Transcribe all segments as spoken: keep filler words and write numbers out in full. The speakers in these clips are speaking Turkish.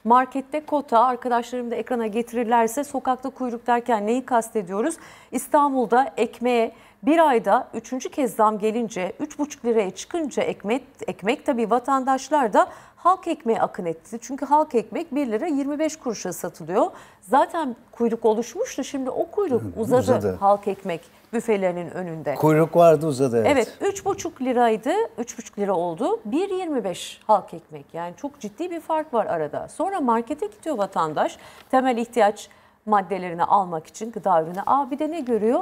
markette kota, arkadaşlarım da ekrana getirirlerse sokakta kuyruk derken neyi kastediyoruz? İstanbul'da ekmeğe bir ayda üçüncü kez zam gelince, üç buçuk liraya çıkınca ekmek, ekmek tabii vatandaşlar da halk ekmeğe akın etti. Çünkü halk ekmek bir lira yirmi beş kuruşa satılıyor. Zaten kuyruk oluşmuştu, şimdi o kuyruk uzadı, uzadı. Halk ekmek büfelerinin önünde. Kuyruk vardı, uzadı, evet. Evet, üç buçuk liraydı, üç buçuk lira oldu. bir yirmi beş halk ekmek. Yani çok ciddi bir fark var arada. Sonra markete gidiyor vatandaş temel ihtiyaç maddelerini almak için, gıda ürünü. Aa, bir de ne görüyor?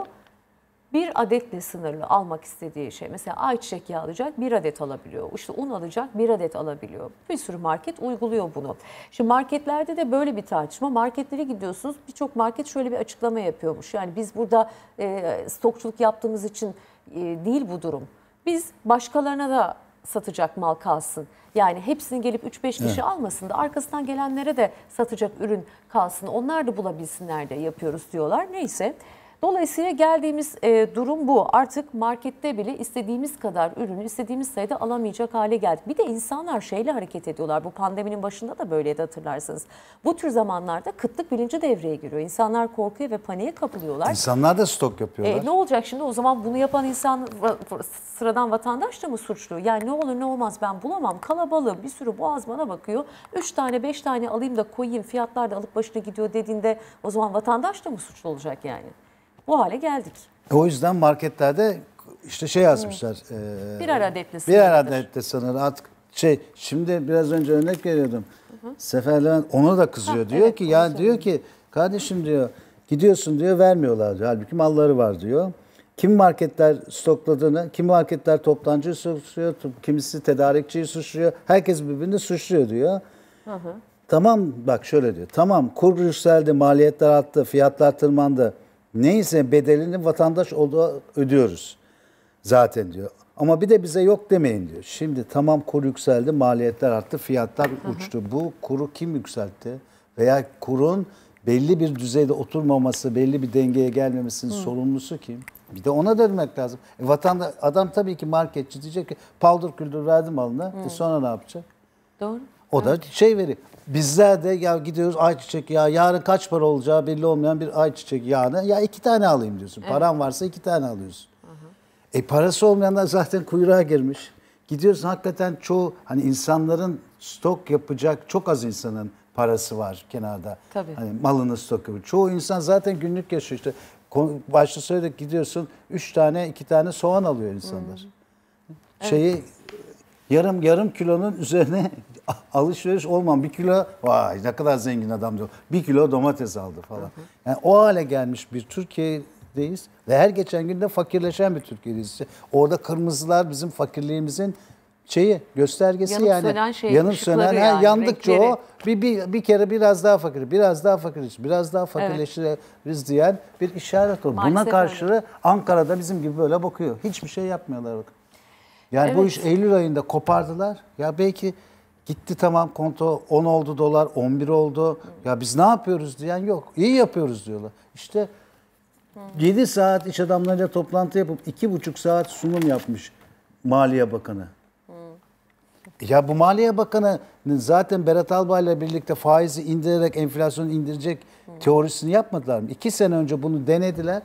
Bir adetle sınırlı almak istediği şey. Mesela ayçiçek yağı alacak, bir adet alabiliyor. İşte un alacak, bir adet alabiliyor. Bir sürü market uyguluyor bunu. Şimdi marketlerde de böyle bir tartışma. Marketlere gidiyorsunuz, birçok market şöyle bir açıklama yapıyormuş. Yani biz burada e, stokçuluk yaptığımız için e, değil bu durum. Biz başkalarına da satacak mal kalsın. Yani hepsini gelip üç beş kişi evet. almasın da arkasından gelenlere de satacak ürün kalsın. Onlar da bulabilsinler de yapıyoruz diyorlar. Neyse. Dolayısıyla geldiğimiz e, durum bu. Artık markette bile istediğimiz kadar ürünü istediğimiz sayıda alamayacak hale geldik. Bir de insanlar şeyle hareket ediyorlar. Bu pandeminin başında da böyleydi, hatırlarsınız. Bu tür zamanlarda kıtlık bilinci devreye giriyor. İnsanlar korkuyor ve paniğe kapılıyorlar. İnsanlar da stok yapıyorlar. E, ne olacak şimdi? O zaman bunu yapan insan, sıradan vatandaş da mı suçlu? Yani ne olur ne olmaz ben bulamam. Kalabalığı bir sürü boğaz bana bakıyor. Üç tane beş tane alayım da koyayım, fiyatlar da alıp başına gidiyor dediğinde o zaman vatandaş da mı suçlu olacak yani? Bu hale geldik. O yüzden marketlerde işte şey yazmışlar. E, birer adetle sınırlı. Birer adetle sınırlı. Artık şey, şimdi biraz önce örnek veriyordum. Hı hı. Sefer Levent ona da kızıyor. Ha, diyor evet, ki ya diyor ki kardeşim diyor gidiyorsun diyor vermiyorlar diyor. Halbuki malları var diyor. Kim marketler stokladığını, kim marketler toptancıyı suçluyor, kimisi tedarikçiyi suçluyor. Herkes birbirini suçluyor diyor. Hı hı. Tamam bak şöyle diyor. Tamam kur yükseldi, maliyetler arttı, fiyatlar tırmandı. Neyse bedelini vatandaş olduğu ödüyoruz zaten diyor. Ama bir de bize yok demeyin diyor. Şimdi tamam kur yükseldi, maliyetler arttı, fiyatlar hı hı. uçtu. Bu kuru kim yükseltti? Veya kurun belli bir düzeyde oturmaması, belli bir dengeye gelmemesinin hı. sorumlusu kim? Bir de ona dönmek lazım. E, vatandaş, adam tabii ki marketçi diyecek ki paldır küldür verdim malına. E sonra ne yapacak? Doğru. O da evet. şey veriyor. Bizler de ya gidiyoruz ayçiçek yağı, yarın kaç para olacağı belli olmayan bir ayçiçek yağını ya iki tane alayım diyorsun. Evet. Paran varsa iki tane alıyorsun. Hı hı. E parası olmayanlar zaten kuyruğa girmiş. Gidiyorsun hakikaten çoğu hani insanların stok yapacak çok az insanın parası var kenarda. Tabii. Hani malını stok yapıyor. Çoğu insan zaten günlük yaşıyor işte. Başta söyledik gidiyorsun üç tane iki tane soğan alıyor insanlar. Hı. Şeyi evet. yarım yarım kilonun üzerine alışveriş olmayan bir kilo, vay ne kadar zengin adam diyor. Bir kilo domates aldı falan. Hı hı. Yani o hale gelmiş bir Türkiye'deyiz ve her geçen günde fakirleşen bir Türkiye'deyiz. Orada kırmızılar bizim fakirliğimizin şeyi, göstergesi yanıp yani. Sönen şey, yanıp sönen yani, yani, yandıkça renkleri. o bir, bir, bir kere biraz daha fakir, biraz daha fakiriz, biraz daha fakirleşiriz evet. diyen bir işaret o. Buna karşı Ankara'da bizim gibi böyle bakıyor. Hiçbir şey yapmıyorlar bakın. Yani evet. bu iş Eylül ayında kopardılar. Ya belki gitti tamam konto on oldu dolar, on bir oldu. Ya biz ne yapıyoruz diyen yok. İyi yapıyoruz diyorlar. İşte yedi saat iş adamlarıyla toplantı yapıp iki buçuk saat sunum yapmış Maliye Bakanı. Ya bu Maliye Bakanı zaten Berat Albayrak'la birlikte faizi indirerek enflasyonu indirecek teorisini yapmadılar mı? İki sene önce bunu denediler.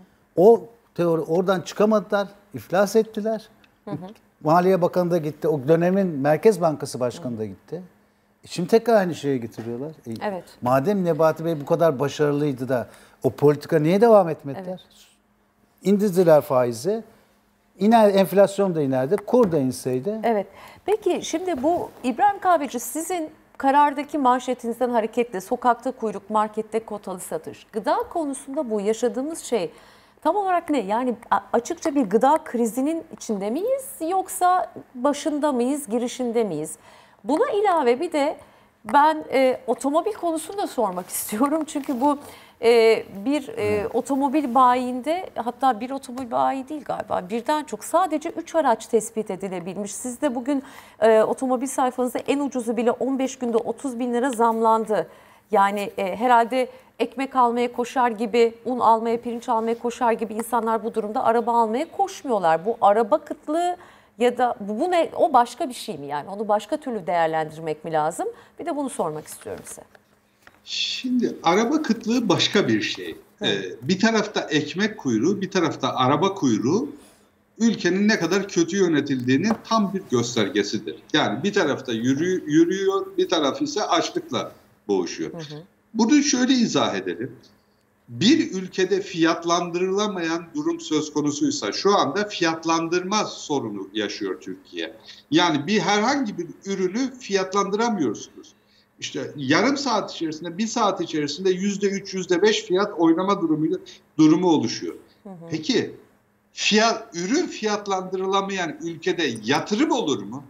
O teori oradan çıkamadılar, iflas ettiler. Hı hı. Maliye Bakanı da gitti. O dönemin Merkez Bankası Başkanı da gitti. E şimdi tekrar aynı şeye getiriyorlar. E evet. Madem Nebati Bey bu kadar başarılıydı da o politika niye devam etmediler? Evet. İndirdiler faizi. İner, enflasyon da inerdi. Kur da inseydi. Evet. Peki şimdi bu İbrahim Kahveci sizin karardaki manşetinizden hareketle sokakta kuyruk, markette kotalı satış. Gıda konusunda bu yaşadığımız şey tam olarak ne? Yani açıkça bir gıda krizinin içinde miyiz yoksa başında mıyız, girişinde miyiz? Buna ilave bir de ben e, otomobil konusunu da sormak istiyorum. Çünkü bu e, bir e, otomobil bayiinde, hatta bir otomobil bayi değil galiba, birden çok sadece üç araç tespit edilebilmiş. Siz de bugün e, otomobil sayfanızda en ucuzu bile on beş günde otuz bin lira zamlandı. Yani e, herhalde ekmek almaya koşar gibi, un almaya, pirinç almaya koşar gibi insanlar bu durumda araba almaya koşmuyorlar. Bu araba kıtlığı Ya da bu, bu ne, o başka bir şey mi yani? Onu başka türlü değerlendirmek mi lazım? Bir de bunu sormak istiyorum size. Şimdi araba kıtlığı başka bir şey. Ee, bir tarafta ekmek kuyruğu, bir tarafta araba kuyruğu ülkenin ne kadar kötü yönetildiğinin tam bir göstergesidir. Yani bir tarafta yürü, yürüyor, bir taraf ise açlıkla boğuşuyor. Hı hı. Bunu şöyle izah edelim. Bir ülkede fiyatlandırılamayan durum söz konusuysa şu anda fiyatlandırma sorunu yaşıyor Türkiye. Yani bir herhangi bir ürünü fiyatlandıramıyorsunuz. İşte yarım saat içerisinde, bir saat içerisinde yüzde üç, yüzde beş fiyat oynama durumu, durumu oluşuyor. Hı hı. Peki fiyat, ürün fiyatlandırılamayan ülkede yatırım olur mu?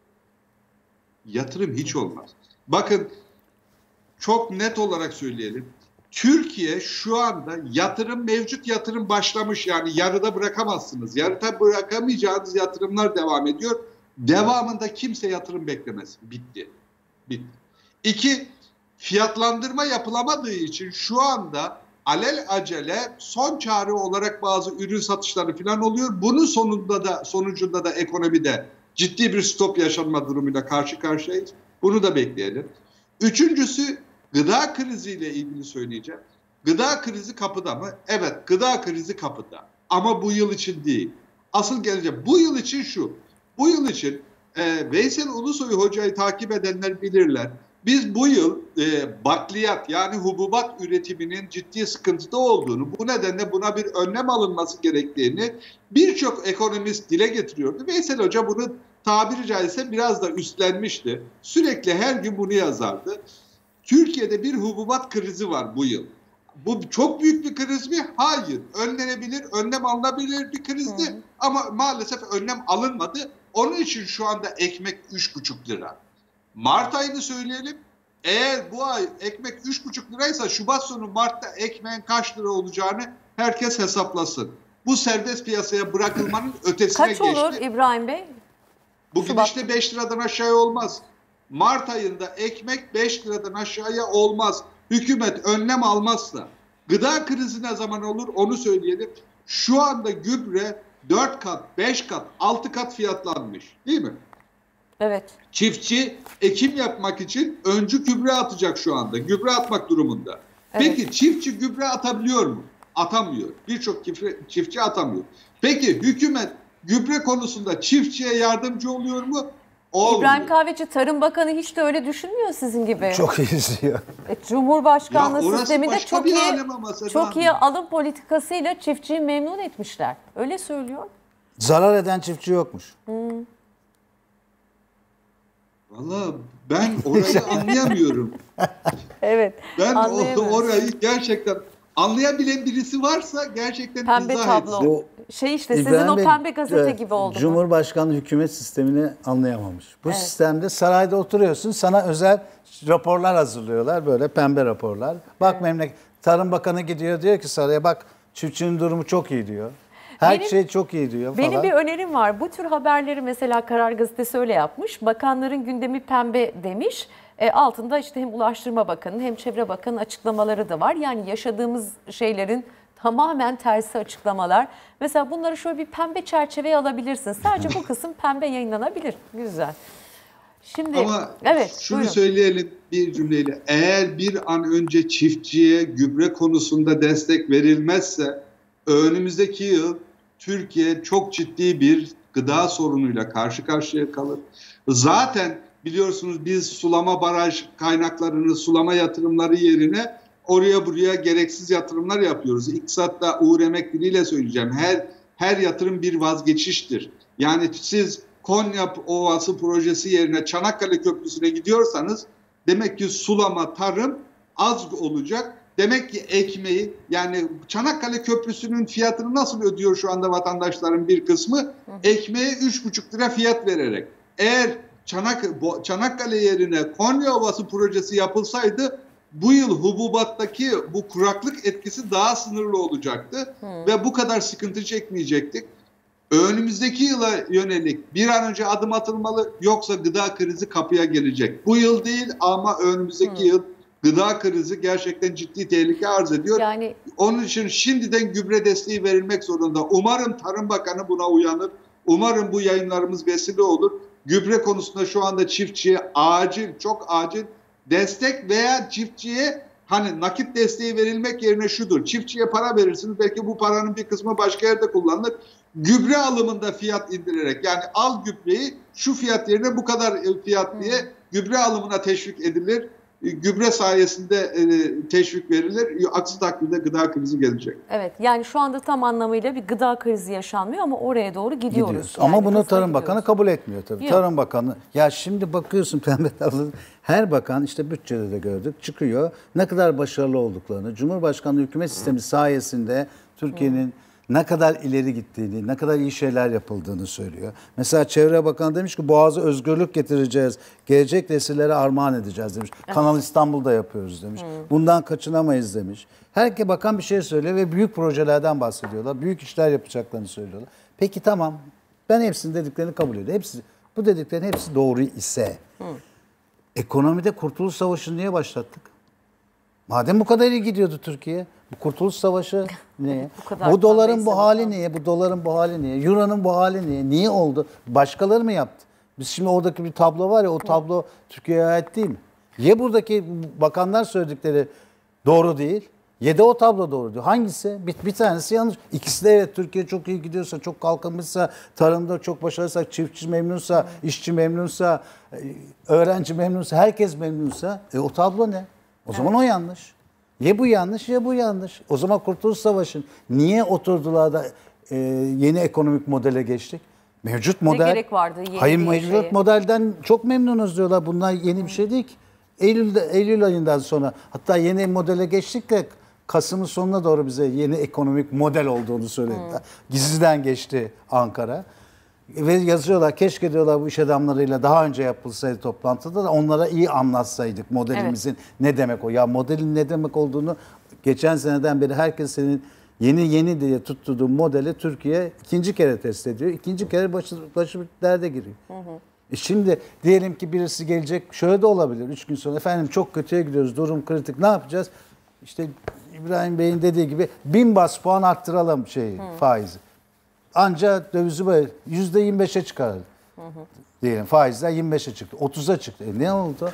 Yatırım hiç olmaz. Bakın çok net olarak söyleyelim. Türkiye şu anda yatırım, mevcut yatırım başlamış, yani yarıda bırakamazsınız. Yarıda bırakamayacağınız yatırımlar devam ediyor. Devamında kimse yatırım beklemez. Bitti. Bitti. İki, fiyatlandırma yapılamadığı için şu anda alel acele son çare olarak bazı ürün satışları falan oluyor. Bunun sonunda da sonucunda da ekonomide ciddi bir stop yaşanma durumuyla karşı karşıyayız. Bunu da bekleyelim. Üçüncüsü, gıda kriziyle ilgili söyleyeceğim. Gıda krizi kapıda mı? Evet, gıda krizi kapıda. Ama bu yıl için değil. Asıl gelecek. Bu yıl için şu. Bu yıl için e, Veysel Ulusoy Hoca'yı takip edenler bilirler. Biz bu yıl e, bakliyat, yani hububat üretiminin ciddi sıkıntıda olduğunu, bu nedenle buna bir önlem alınması gerektiğini birçok ekonomist dile getiriyordu. Veysel Hoca bunu tabiri caizse biraz da üstlenmişti. Sürekli her gün bunu yazardı. Türkiye'de bir hububat krizi var bu yıl. Bu çok büyük bir kriz mi? Hayır. Önlenebilir, önlem alınabilir bir krizdi. Hı. Ama maalesef önlem alınmadı. Onun için şu anda ekmek üç buçuk lira. Mart ayını söyleyelim. Eğer bu ay ekmek üç buçuk liraysa Şubat sonu Mart'ta ekmeğin kaç lira olacağını herkes hesaplasın. Bu serbest piyasaya bırakılmanın ötesine geçti. Kaç olur İbrahim Bey? Bu gidişte beş liradan aşağıya olmaz. Mart ayında ekmek beş liradan aşağıya olmaz. Hükümet önlem almazsa. Gıda krizi ne zaman olur onu söyleyelim. Şu anda gübre dört kat, beş kat, altı kat fiyatlanmış. Değil mi? Evet. Çiftçi ekim yapmak için öncü gübre atacak şu anda. Gübre atmak durumunda. Evet. Peki çiftçi gübre atabiliyor mu? Atamıyor. Birçok çiftçi atamıyor. Peki hükümet gübre konusunda çiftçiye yardımcı oluyor mu? Olmuyor. İbrahim Kahveci, Tarım Bakanı hiç de öyle düşünmüyor sizin gibi. Çok iyi izliyor. E, Cumhurbaşkanlığı sisteminde çok iyi, çok iyi alım politikasıyla çiftçiyi memnun etmişler. Öyle söylüyor. Zarar eden çiftçi yokmuş. Hmm. Valla ben orayı anlayamıyorum. Evet. Ben orayı gerçekten anlayabilen birisi varsa gerçekten pembe izah tablo. etsin. Bu, şey işte İbrahim sizin o pembe gazete Bey, gibi oldu. Cumhurbaşkanlığı hükümet sistemini anlayamamış. Bu evet. sistemde sarayda oturuyorsun, sana özel raporlar hazırlıyorlar, böyle pembe raporlar. Bak evet. memleket Tarım Bakanı gidiyor, diyor ki saraya, bak çiftçinin durumu çok iyi diyor. Her benim, şey çok iyi diyor falan. Benim bir önerim var. Bu tür haberleri mesela Karar Gazetesi öyle yapmış. Bakanların gündemi pembe demiş. E, altında işte hem Ulaştırma Bakanı'nın hem Çevre Bakanı'nın açıklamaları da var. Yani yaşadığımız şeylerin tamamen tersi açıklamalar. Mesela bunları şöyle bir pembe çerçeveye alabilirsin. Sadece bu kısım pembe yayınlanabilir. Güzel. Şimdi, ama evet, şunu buyurun. söyleyelim bir cümleyle. Eğer bir an önce çiftçiye gübre konusunda destek verilmezse önümüzdeki yıl Türkiye çok ciddi bir gıda sorunuyla karşı karşıya kalır. Zaten biliyorsunuz biz sulama baraj kaynaklarını, sulama yatırımları yerine oraya buraya gereksiz yatırımlar yapıyoruz. İktisatta Uğur Emekli'yle söyleyeceğim. Her her yatırım bir vazgeçiştir. Yani siz Konya Ovası projesi yerine Çanakkale Köprüsü'ne gidiyorsanız demek ki sulama, tarım az olacak. Demek ki ekmeği, yani Çanakkale Köprüsü'nün fiyatını nasıl ödüyor şu anda vatandaşların bir kısmı? Ekmeğe üç buçuk lira fiyat vererek. Eğer Çanak, Çanakkale yerine Konya Ovası projesi yapılsaydı bu yıl hububattaki bu kuraklık etkisi daha sınırlı olacaktı. Hmm. Ve bu kadar sıkıntı çekmeyecektik. Önümüzdeki yıla yönelik bir an önce adım atılmalı, yoksa gıda krizi kapıya gelecek. Bu yıl değil ama önümüzdeki hmm. yıl gıda krizi gerçekten ciddi tehlike arz ediyor. Yani, onun için şimdiden gübre desteği verilmek zorunda. Umarım Tarım Bakanı buna uyanır. Umarım bu yayınlarımız vesile olur. Gübre konusunda şu anda çiftçiye acil, çok acil destek veya çiftçiye hani nakit desteği verilmek yerine şudur. Çiftçiye para verirsiniz. Belki bu paranın bir kısmı başka yerde kullanılır. Gübre alımında fiyat indirerek, yani al gübreyi şu fiyat yerine bu kadar fiyat diye gübre alımına teşvik edilir. Gübre sayesinde e, teşvik verilir. Aksi takdirde gıda krizi gelecek. Evet, yani şu anda tam anlamıyla bir gıda krizi yaşanmıyor ama oraya doğru gidiyoruz. Gidiyoruz. Yani ama bunu hızla Tarım gidiyoruz. Bakanı kabul etmiyor tabii. Yok. Tarım Bakanı, ya şimdi bakıyorsun Pembe abla, her bakan işte bütçede de gördük çıkıyor. Ne kadar başarılı olduklarını, Cumhurbaşkanlığı hükümet sistemi sayesinde Türkiye'nin ne kadar ileri gittiğini, ne kadar iyi şeyler yapıldığını söylüyor. Mesela Çevre Bakanı demiş ki Boğaz'a özgürlük getireceğiz, gelecek nesillere armağan edeceğiz demiş. Evet. Kanal İstanbul'da yapıyoruz demiş. Hmm. Bundan kaçınamayız demiş. Herkes bakan bir şey söylüyor ve büyük projelerden bahsediyorlar. Büyük işler yapacaklarını söylüyorlar. Peki tamam, ben hepsinin dediklerini kabul ediyorum. Hepsi, bu dediklerin hepsi doğru ise hmm. ekonomide Kurtuluş Savaşı'nı niye başlattık? Madem bu kadar iyi gidiyordu Türkiye, bu Kurtuluş Savaşı niye? bu, bu doların bu hali bakalım. niye? Bu doların bu hali niye? Euro'nun bu hali niye? Niye oldu? Başkaları mı yaptı? Biz şimdi oradaki bir tablo var ya, o tablo Türkiye'ye ait değil mi? Ya buradaki bakanlar söyledikleri doğru değil, ya da o tablo doğru değil. Hangisi? Bir, bir tanesi yanlış. İkisi de evet, Türkiye çok iyi gidiyorsa, çok kalkınmışsa, tarımda çok başarılıysa, çiftçi memnunsa, hmm. işçi memnunsa, öğrenci memnunsa, herkes memnunsa, e, o tablo ne? O zaman evet. o yanlış. Ya bu yanlış ya bu yanlış. O zaman Kurtuluş Savaşı'nın niye oturdular da e, yeni ekonomik modele geçtik? Mevcut model. Ne gerek vardı yeni Hayır, bir mevcut şeye? modelden çok memnunuz diyorlar. Bunlar yeni bir şey değil ki. Eylül'de, Eylül ayından sonra, hatta yeni modele geçtik de Kasım'ın sonuna doğru bize yeni ekonomik model olduğunu söylediler. Hmm. Gizliden geçti Ankara. Ve yazıyorlar, keşke diyorlar bu iş adamlarıyla daha önce yapılsaydı toplantıda da onlara iyi anlatsaydık modelimizin evet. ne demek o. Ya modelin ne demek olduğunu geçen seneden beri herkes senin yeni yeni diye tutturduğu modeli Türkiye ikinci kere test ediyor. İkinci kere başı, başı derde giriyor. Hı hı. E şimdi diyelim ki birisi gelecek, şöyle de olabilir üç gün sonra, efendim çok kötüye gidiyoruz, durum kritik, ne yapacağız? İşte İbrahim Bey'in dediği gibi bin bas puan arttıralım şeyi, hı. faizi. Ancak dövizi böyle yüzde yirmi beşe çıkardı. Hı hı. Diyelim faizler yirmi beşe çıktı. otuza çıktı. E ne oldu?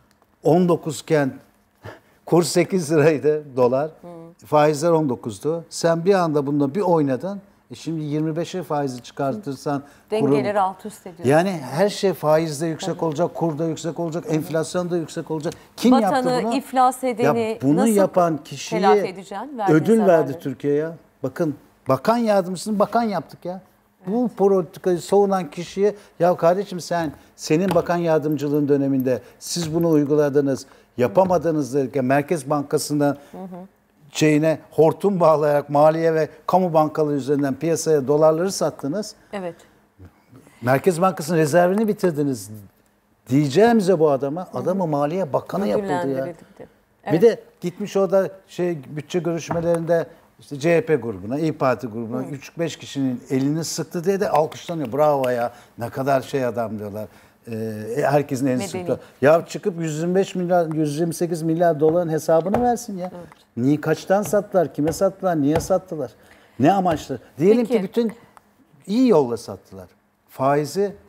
on dokuz iken kur sekiz liraydı dolar. Hı. Faizler on dokuzdu. Sen bir anda bununla bir oynadın. E şimdi yirmi beşe faizi çıkartırsan dengeleri kurun, alt üst ediyor. Yani her şey faizde yüksek olacak, kurda yüksek olacak, enflasyon da yüksek olacak. Kim Vatanı yaptı bunu? iflas edeni ya bunu nasıl yapan kişiye ödül verdi Türkiye ya. Bakın, bakan yardımcısını bakan yaptık ya. Evet. Bu politikayı savunan kişiye, ya kardeşim sen, senin bakan yardımcılığın döneminde siz bunu uyguladınız, yapamadınız derken Merkez Bankası'ndan hı hı. şeyine hortum bağlayarak maliye ve kamu bankaları üzerinden piyasaya dolarları sattınız. Evet. Merkez Bankası'nın rezervini bitirdiniz. Diyeceğimize bu adama, hı hı. adamı Maliye Bakanı yapıldı ya. Evet. Bir de gitmiş orada şey bütçe görüşmelerinde İşte C H P grubuna, İYİ Parti grubuna üç beş kişinin elini sıktı diye de alkışlanıyor. Bravo ya, ne kadar şey adam diyorlar. Ee, herkesin elini sıktı. Ya çıkıp yüz yirmi beş milyar, yüz yirmi sekiz milyar doların hesabını versin ya. Evet. Niye, kaçtan sattılar, kime sattılar, niye sattılar? Ne amaçlı? Diyelim Peki. ki bütün iyi yolla sattılar. Faizi